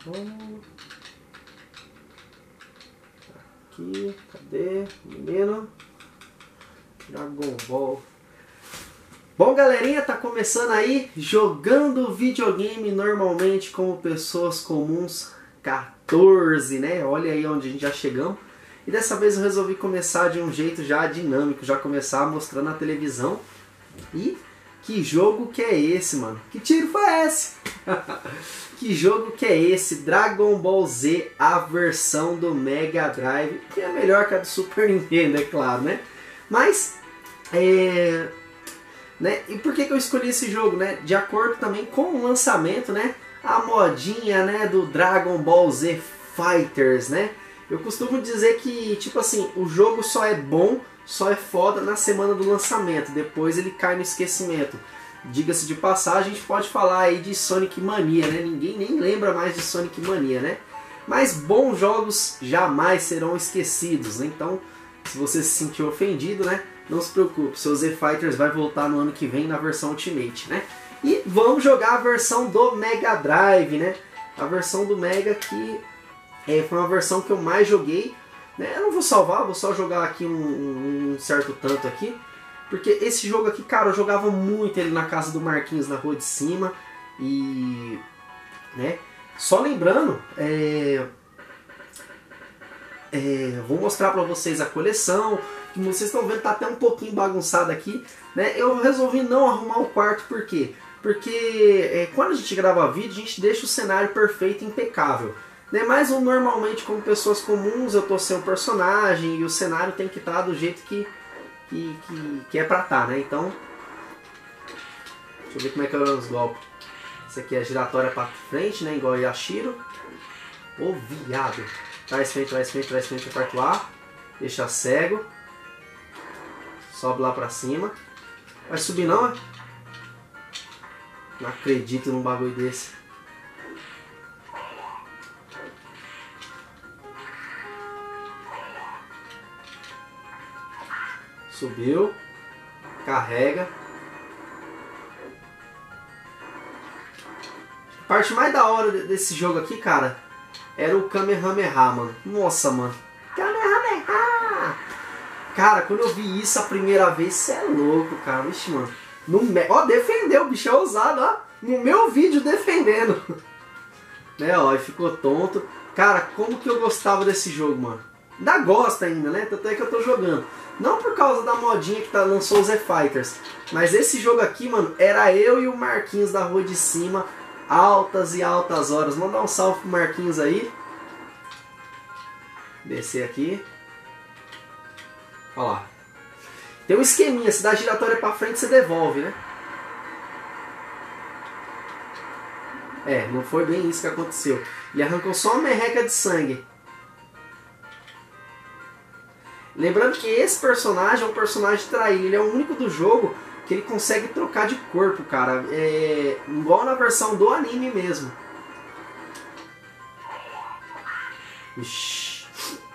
Ball. Aqui, cadê? Menino. Dragon Ball. Bom, galerinha, tá começando aí, jogando videogame normalmente como pessoas comuns 14, né? Olha aí onde a gente já chegamos. E dessa vez eu resolvi começar de um jeito já dinâmico, já começar mostrando a televisão. E que jogo que é esse, mano? Que tiro foi esse? Que jogo que é esse? Dragon Ball Z, a versão do Mega Drive, que é melhor que a do Super Nintendo, é claro, né? Mas, né? E por que eu escolhi esse jogo, né? De acordo também com o lançamento, né? A modinha, né, do Dragon Ball Z Fighters, né? Eu costumo dizer que, tipo assim, o jogo só é bom, só é foda na semana do lançamento. Depois ele cai no esquecimento. Diga-se de passagem, a gente pode falar aí de Sonic Mania, né? Ninguém nem lembra mais de Sonic Mania, né? Mas bons jogos jamais serão esquecidos, né? Então, se você se sentiu ofendido, né? Não se preocupe, seu Z Fighters vai voltar no ano que vem na versão Ultimate, né? E vamos jogar a versão do Mega Drive, né? A versão do Mega que foi uma versão que eu mais joguei, né? Eu não vou salvar, vou só jogar aqui um certo tanto aqui. Porque esse jogo aqui, cara, eu jogava muito ele na casa do Marquinhos, na rua de cima. E, né? Só lembrando, vou mostrar pra vocês a coleção. Que vocês estão vendo, tá até um pouquinho bagunçado aqui, né? Eu resolvi não arrumar o quarto, por quê? Porque quando a gente grava vídeo, a gente deixa o cenário perfeito, impecável, né? Mas normalmente, como pessoas comuns, eu tô sem o personagem e o cenário tem que estar do jeito que é pra estar, né? Então, deixa eu ver como é que eu dou os golpes. Esse aqui é giratória pra frente, né? Igual Yashiro. Ô, viado. Traz frente, aperta o A. Deixa cego. Sobe lá pra cima. Vai subir não, né? Não acredito num bagulho desse. Subiu. Carrega. A parte mais da hora desse jogo aqui, cara, era o Kamehameha, mano. Nossa, mano. Kamehameha! Cara, quando eu vi isso a primeira vez, cê é louco, cara. Vixe, mano. Ó, defendeu, o bicho é ousado, ó. No meu vídeo defendendo. Né, ó, e ficou tonto. Cara, como que eu gostava desse jogo, mano. Ainda gosto ainda, né? Tanto é que eu tô jogando. Não por causa da modinha que lançou os Z-Fighters. Mas esse jogo aqui, mano, era eu e o Marquinhos da rua de cima. Altas e altas horas. Mandar um salve pro Marquinhos aí. Descer aqui. Olha lá. Tem um esqueminha, se dá a giratória pra frente, você devolve, né? Não foi bem isso que aconteceu. Ele arrancou só uma merreca de sangue. Lembrando que esse personagem é um personagem traíra. Ele é o único do jogo que ele consegue trocar de corpo, cara. Igual na versão do anime mesmo. Ixi.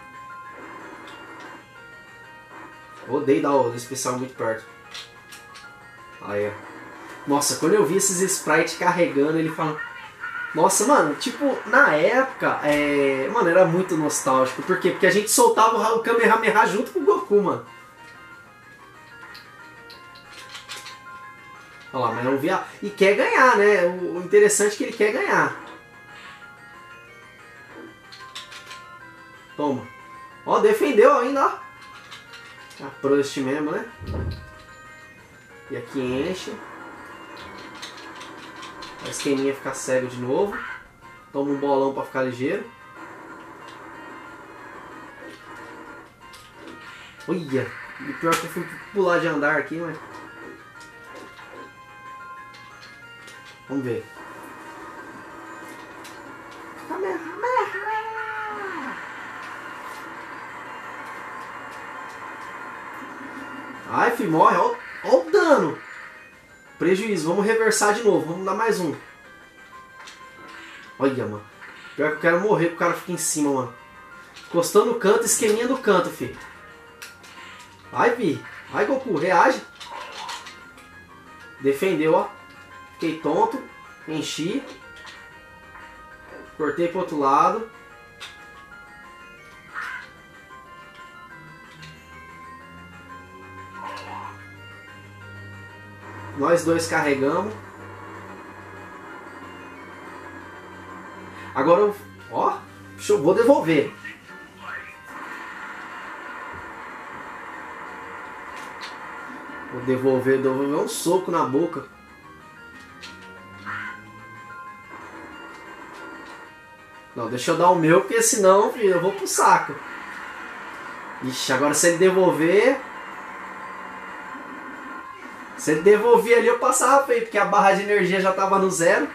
Odeio dar o especial muito perto. Aí, ó. Nossa, quando eu vi esses sprites carregando, ele fala... Nossa, mano, tipo, na época, mano, era muito nostálgico. Por quê? Porque a gente soltava o Kamehameha junto com o Goku, mano. Olha lá, mas é um viado. E quer ganhar, né? O interessante é que ele quer ganhar. Toma. Ó, defendeu ainda, ó. A Prost mesmo, né? E aqui enche. A esqueminha ficar cego de novo. Toma um bolão pra ficar ligeiro. Olha! E pior que eu fui pular de andar aqui, mas... Vamos ver. Ai, filho, morre. Olha o dano. Prejuízo. Vamos reversar de novo. Vamos dar mais um. Olha, mano. Pior que eu quero morrer, porque o cara fica em cima, mano. Encostando no canto, esqueminha do canto, filho. Vai, Vi. Vai, Goku. Reage. Defendeu, ó. Fiquei tonto. Enchi. Cortei pro outro lado. Nós dois carregamos. Agora eu... Ó, vou devolver. Vou devolver um soco na boca. Não, deixa eu dar o meu, porque senão, filho, eu vou pro saco. Ixi, agora se ele devolver... Se ele devolver ali, eu passava feio, porque a barra de energia já tava no zero.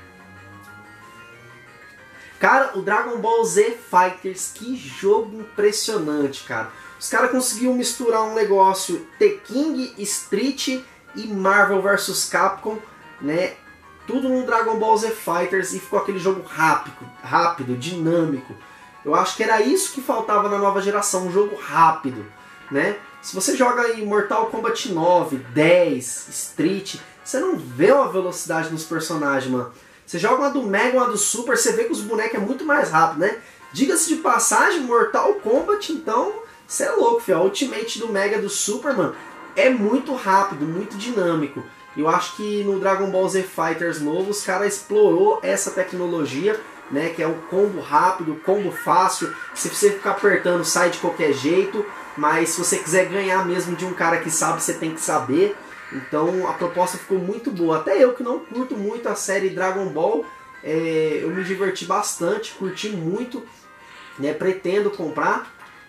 Cara, o Dragon Ball Z Fighters, que jogo impressionante, cara. Os caras conseguiram misturar um negócio The King, Street e Marvel vs Capcom, né? Tudo no Dragon Ball Z Fighters e ficou aquele jogo rápido, dinâmico. Eu acho que era isso que faltava na nova geração, um jogo rápido, né? Se você joga aí Mortal Kombat 9, 10, Street, você não vê uma velocidade nos personagens, mano. Você joga uma do Mega, uma do Super, você vê que os bonecos é muito mais rápido, né? Diga-se de passagem, Mortal Kombat, então, você é louco, filho. A Ultimate do Mega e do Super, mano, é muito rápido, muito dinâmico. Eu acho que no Dragon Ball Z Fighters novo, os caras explorou essa tecnologia, né? Que é o combo rápido, combo fácil. Se você ficar apertando, sai de qualquer jeito. Mas se você quiser ganhar mesmo de um cara que sabe, você tem que saber. Então a proposta ficou muito boa. Até eu que não curto muito a série Dragon Ball, eu me diverti bastante, curti muito, né? Pretendo comprar.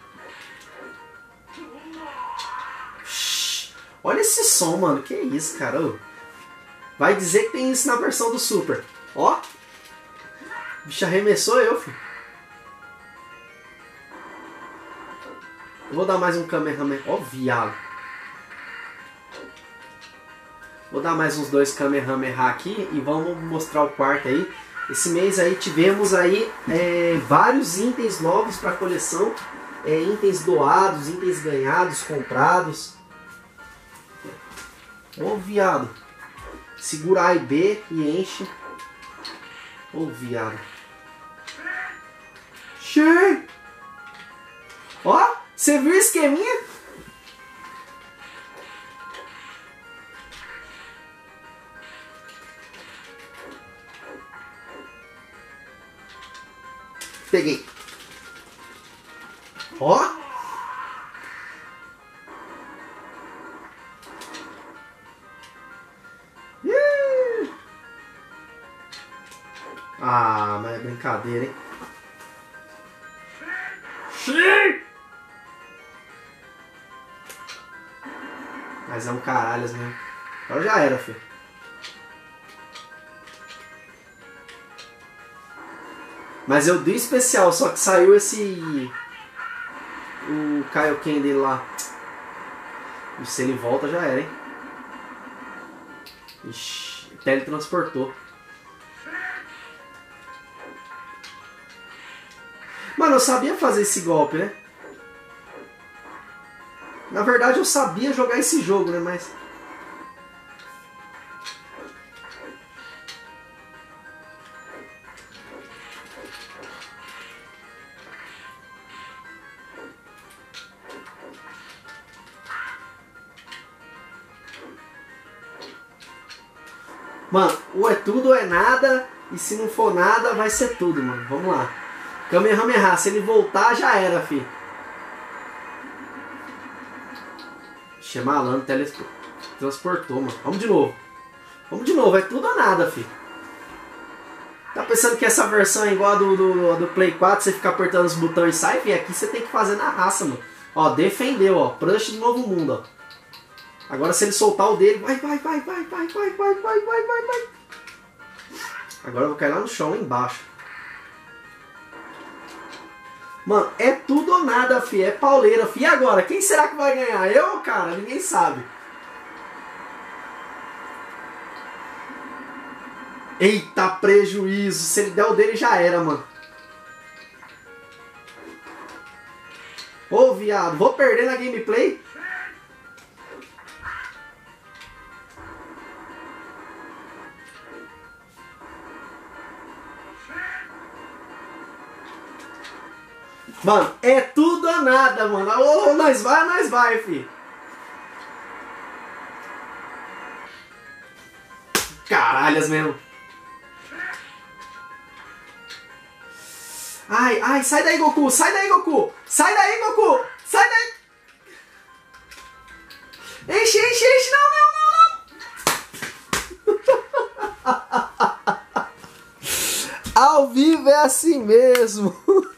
Olha esse som, mano. Que isso, cara. Vai dizer que tem isso na versão do Super. Ó. O bicho arremessou eu, filho. Eu vou dar mais um Kamehameha. Ó, viado. Vou dar mais uns 2 Kamehameha aqui e vamos mostrar o quarto aí. Esse mês aí tivemos aí vários itens novos para coleção. Itens doados, itens ganhados, comprados. Ô, viado. Segura A e B e enche. Ô, viado. Cheio. Ó, você viu o esqueminha? Peguei. Ó. Ah, mas é brincadeira, hein? Sim! Mas é um caralho mesmo. Agora já era, filho. Mas eu dei especial, só que saiu esse... O Kaioken dele lá. E se ele volta já era, hein? Ixi, teletransportou. Mano, eu sabia fazer esse golpe, né? Na verdade eu sabia jogar esse jogo, né? Mas... Mano, ou é tudo ou é nada. E se não for nada, vai ser tudo, mano. Vamos lá. Kamehameha, se ele voltar, já era, fi. Ixi, é malandro, teletransportou, mano. Vamos de novo. Vamos de novo, é tudo ou nada, fi. Tá pensando que essa versão é igual a do Play 4, você fica apertando os botões e sai, fi? Aqui você tem que fazer na raça, mano. Ó, defendeu, ó. Prush do Novo Mundo, ó. Agora se ele soltar o dele, vai. Agora eu vou cair lá no chão, lá embaixo. Mano, é tudo ou nada, fi. É pauleira, fi. E agora? Quem será que vai ganhar? Eu, cara? Ninguém sabe. Eita, prejuízo. Se ele der o dele, já era, mano. Ô, viado. Vou perder na gameplay? Mano, é tudo ou nada, mano. Ô, nós vai, fi. Caralhas mesmo. Ai, sai daí, Goku. Sai daí, Goku. Sai daí, Goku. Sai daí. Enche. Não. Ao vivo é assim mesmo.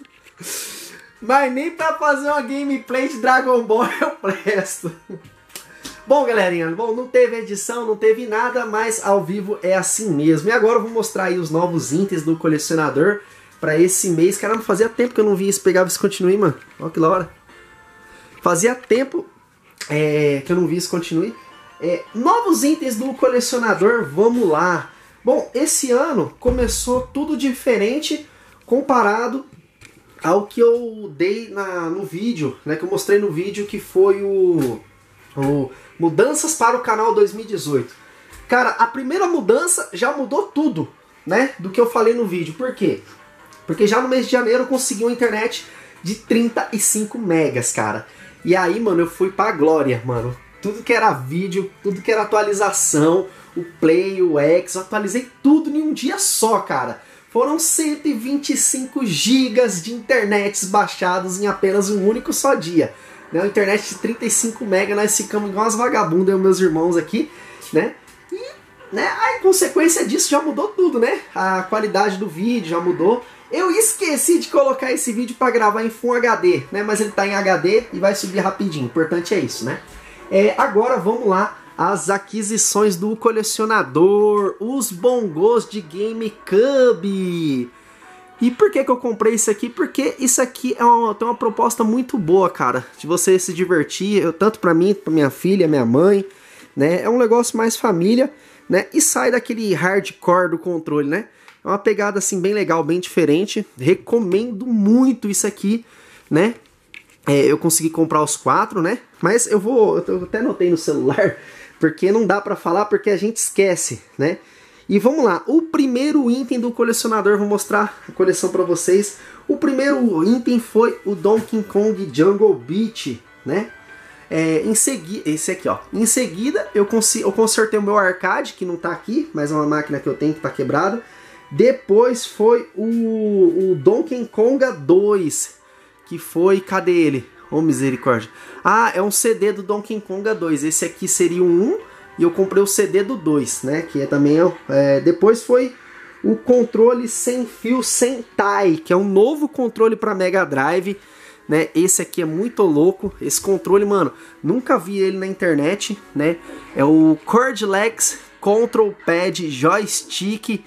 Mas nem pra fazer uma gameplay de Dragon Ball eu presto. Bom, galerinha, não teve edição, não teve nada, mas ao vivo é assim mesmo. E agora eu vou mostrar aí os novos itens do colecionador pra esse mês. Caramba, fazia tempo que eu não vi isso, pegava esse continue, mano. Olha que da hora. Fazia tempo que eu não vi isso continue. Novos itens do colecionador, vamos lá. Bom, esse ano começou tudo diferente comparado ao que eu dei no vídeo, né, que eu mostrei no vídeo, que foi o Mudanças para o canal 2018. Cara, a primeira mudança já mudou tudo, né, do que eu falei no vídeo. Por quê? Porque já no mês de janeiro eu consegui uma internet de 35 megas, cara. E aí, mano, eu fui pra glória, mano. Tudo que era vídeo, tudo que era atualização, o Play, o X, eu atualizei tudo em um dia só, cara. Foram 125 gigas de internet baixados em apenas um único só dia. Né? Uma internet de 35 MB, nós ficamos igual as vagabundas, eu e meus irmãos aqui, né? E, né, a consequência disso já mudou tudo, né? A qualidade do vídeo já mudou. Eu esqueci de colocar esse vídeo para gravar em Full HD, né? Mas ele tá em HD e vai subir rapidinho. O importante é isso, né? Agora vamos lá. As aquisições do colecionador, os bongos de GameCube. E por que eu comprei isso aqui? Porque isso aqui tem uma proposta muito boa, cara, de você se divertir, tanto pra mim, pra minha filha, minha mãe, né? É um negócio mais família, né? E sai daquele hardcore do controle, né? É uma pegada assim bem legal, bem diferente. Recomendo muito isso aqui, né? Eu consegui comprar os 4, né? Mas eu até anotei no celular, porque não dá pra falar, porque a gente esquece, né? E vamos lá, o primeiro item do colecionador, vou mostrar a coleção pra vocês. O primeiro item foi o Donkey Kong Jungle Beat, né? Esse aqui, ó. Em seguida, eu consertei o meu arcade, que não tá aqui, mas é uma máquina que eu tenho que tá quebrada. Depois foi o Donkey Konga 2, que foi... Cadê ele? Oh, misericórdia. Ah, é um CD do Donkey Konga 2. Esse aqui seria o 1 e eu comprei o CD do 2, né? Que também depois foi o controle sem fio Sentai, que é um novo controle para Mega Drive, né? Esse aqui é muito louco. Esse controle, mano, nunca vi ele na internet, né? É o Cordlex Control Pad Joystick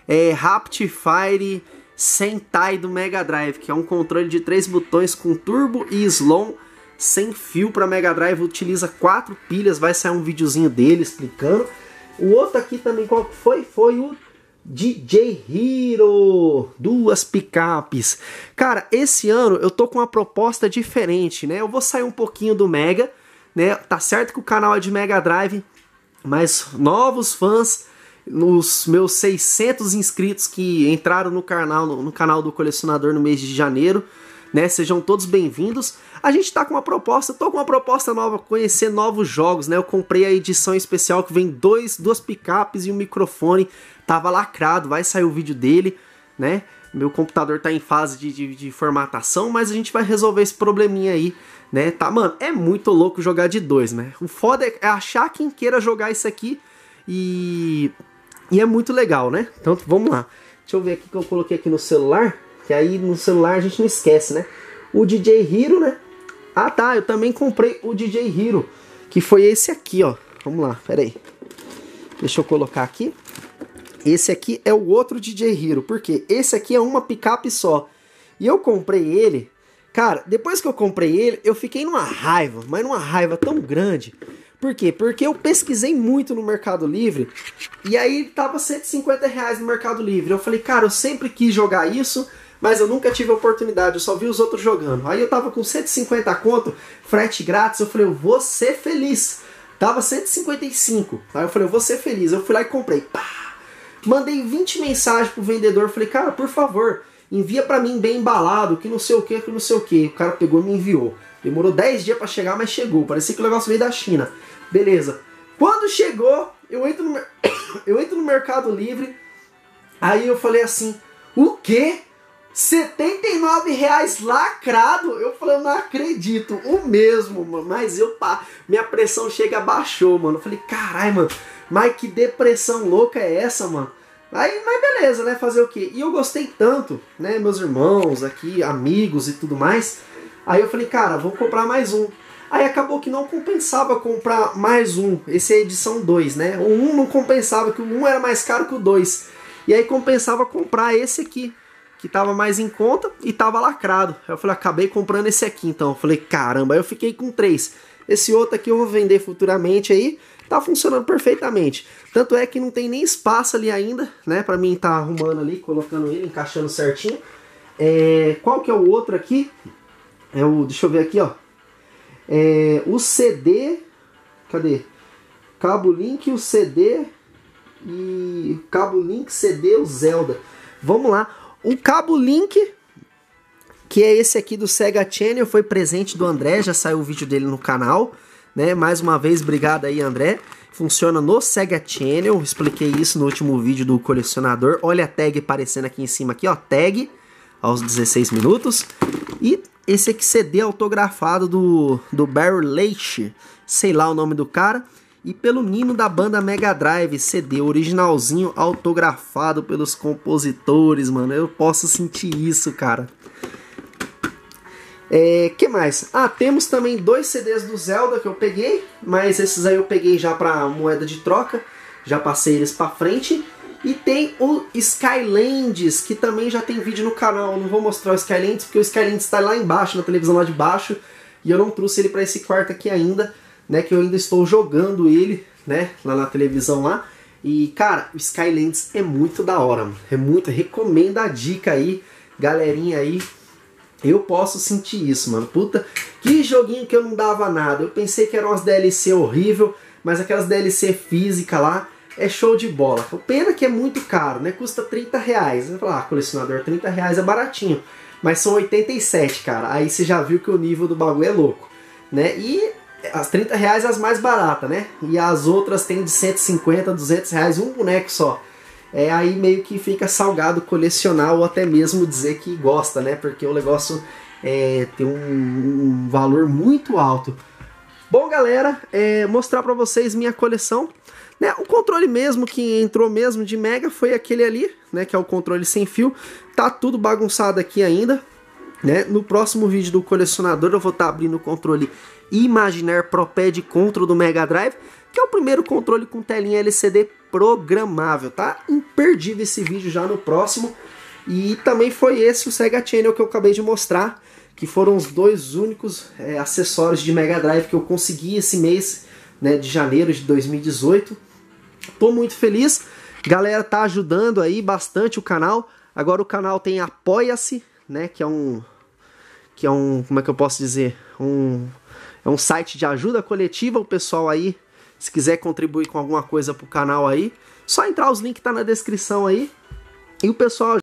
Raptifire Sentai do Mega Drive, que é um controle de 3 botões com turbo e slow, sem fio para Mega Drive, utiliza 4 pilhas, vai sair um videozinho dele explicando. O outro aqui também, qual que foi? Foi o DJ Hero, 2 picapes. Cara, esse ano eu tô com uma proposta diferente, né? Eu vou sair um pouquinho do Mega, né? Tá certo que o canal é de Mega Drive, mas novos fãs, nos meus 600 inscritos que entraram no canal do colecionador no mês de janeiro, né? Sejam todos bem-vindos. A gente tá com uma proposta, tô com uma proposta nova, conhecer novos jogos, né? Eu comprei a edição especial que vem duas picapes e um microfone, tava lacrado, vai sair o vídeo dele, né? Meu computador tá em fase de formatação, mas a gente vai resolver esse probleminha aí, né? Tá, mano, é muito louco jogar de 2, né? O foda é achar quem queira jogar isso aqui e é muito legal, né? Então vamos lá. Deixa eu ver aqui que eu coloquei aqui no celular, que aí no celular a gente não esquece, né? O DJ Hero, né? Ah tá, eu também comprei o DJ Hero, que foi esse aqui, ó. Vamos lá, pera aí. Deixa eu colocar aqui. Esse aqui é o outro DJ Hero, porque esse aqui é uma picape só. E eu comprei ele, cara, depois que eu comprei ele, eu fiquei numa raiva, mas numa raiva tão grande. Por quê? Porque eu pesquisei muito no Mercado Livre, e aí tava R$150 no Mercado Livre. Eu falei, cara, eu sempre quis jogar isso, mas eu nunca tive a oportunidade, eu só vi os outros jogando. Aí eu tava com 150 conto, frete grátis, eu falei, eu vou ser feliz. Tava 155, aí eu falei, eu vou ser feliz. Eu fui lá e comprei, pá! Mandei 20 mensagens pro vendedor, falei, cara, por favor, envia pra mim bem embalado, que não sei o que, que não sei o que. O cara pegou e me enviou. Demorou 10 dias pra chegar, mas chegou. Parecia que o negócio veio da China. Beleza. Quando chegou, eu entro no Mercado Livre, aí eu falei assim, o quê? R$79 lacrado? Eu falei, eu não acredito, o mesmo, mano. Mas minha pressão chega, abaixou, mano. Eu falei, caralho, mano, mas que depressão louca é essa, mano? Aí, mas beleza, né, fazer o quê? E eu gostei tanto, né, meus irmãos aqui, amigos e tudo mais. Aí eu falei, cara, vou comprar mais um. Aí acabou que não compensava comprar mais um. Esse é a edição 2, né? O 1 não compensava, que o 1 era mais caro que o 2. E aí compensava comprar esse aqui, que tava mais em conta e tava lacrado. Aí eu falei, acabei comprando esse aqui então. Eu falei, caramba, aí eu fiquei com 3. Esse outro aqui eu vou vender futuramente aí. Tá funcionando perfeitamente. Tanto é que não tem nem espaço ali ainda, né? Pra mim tá arrumando ali, colocando ele, encaixando certinho. Qual que é o outro aqui? Deixa eu ver aqui, ó. O CD... Cadê? Cabo Link, o CD... E Cabo Link, CD, o Zelda. Vamos lá. O Cabo Link, que é esse aqui do Sega Channel, foi presente do André, já saiu o vídeo dele no canal, né? Mais uma vez, obrigado aí, André. Funciona no Sega Channel, expliquei isso no último vídeo do colecionador. Olha a tag aparecendo aqui em cima, aqui, ó, tag, aos 16 minutos. E esse aqui, CD autografado do Barry Leitch, sei lá o nome do cara. E pelo Nino da banda Mega Drive, CD originalzinho, autografado pelos compositores, mano. Eu posso sentir isso, cara. Que mais? Temos também 2 CDs do Zelda que eu peguei, mas esses aí eu peguei já pra moeda de troca. Já passei eles pra frente. E tem o Skylanders, que também já tem vídeo no canal. Eu não vou mostrar o Skylanders, porque o Skylanders está lá embaixo, na televisão lá de baixo. E eu não trouxe ele pra esse quarto aqui ainda, né, que eu ainda estou jogando ele, né, lá na televisão lá. E, cara, o Skylanders é muito da hora, mano. É muito, recomendo a dica aí, galerinha aí. Eu posso sentir isso, mano. Puta, que joguinho que eu não dava nada. Eu pensei que eram umas DLC horrível, mas aquelas DLC física lá é show de bola. O pena que é muito caro, né, custa R$30. Você fala, colecionador, R$30 é baratinho. Mas são 87, cara. Aí você já viu que o nível do bagulho é louco, né, e... As R$30 as mais baratas, né? E as outras tem de 150, R$200, um boneco só. Aí meio que fica salgado colecionar ou até mesmo dizer que gosta, né? Porque o negócio tem um valor muito alto. Bom, galera, mostrar pra vocês minha coleção. Né? O controle mesmo que entrou mesmo de Mega foi aquele ali, né? Que é o controle sem fio. Tá tudo bagunçado aqui ainda, né? No próximo vídeo do colecionador eu vou estar abrindo o controle Imagineer ProPad Control do Mega Drive, que é o primeiro controle com telinha LCD programável, tá? Imperdível esse vídeo já no próximo. E também foi esse o Sega Channel que eu acabei de mostrar, que foram os 2 únicos acessórios de Mega Drive que eu consegui esse mês, né, de janeiro de 2018. Tô muito feliz, galera tá ajudando aí bastante o canal. Agora o canal tem Apoia-se, né, que é um, como é que eu posso dizer, é um site de ajuda coletiva. O pessoal aí, se quiser contribuir com alguma coisa pro canal aí, só entrar, os links tá na descrição aí. E o pessoal